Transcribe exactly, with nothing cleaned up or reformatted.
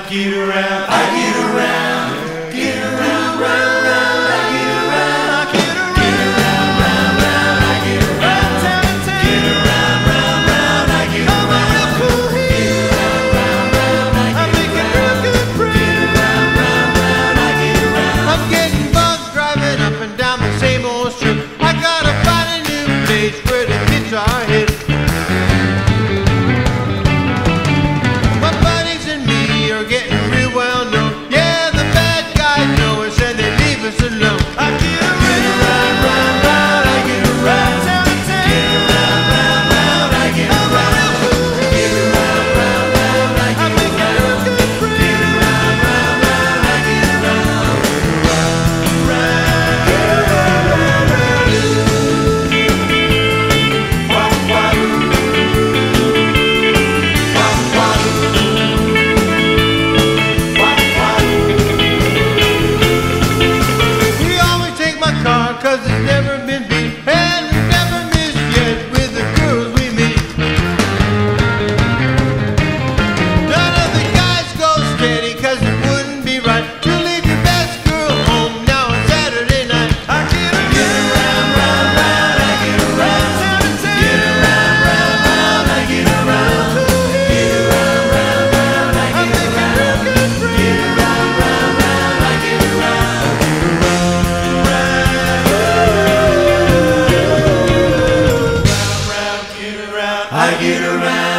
get around, I get around, get around, round, round, I get around, I get around, round, round, I get around, get around, round, round, I get around, get around, round, round, I get around, get around, round, round, I get around. I'm getting bugs driving up and down the same old strip. I gotta find a new place where the kids are hip. My buddies and me are getting real well known. Yeah, the bad guys know us and they leave us alone. I get around, round, round, I get around, get around, round, round, I get around, get around, round, round, I get around, get around, round, round, I get around, round, get around, round, round, wah, wah, wah, wah, wah, wah. We always take my car cause it's never been beat, and we've never missed yet with the girls we meet. None of the guys go steady cause it wouldn't be right to leave your best girl home now on Saturday night. I get around, round, round, I get around, get around, round, round, I get around, get around, round, round, I get around, get around, round, round, I get around, round, round, get around, I get around.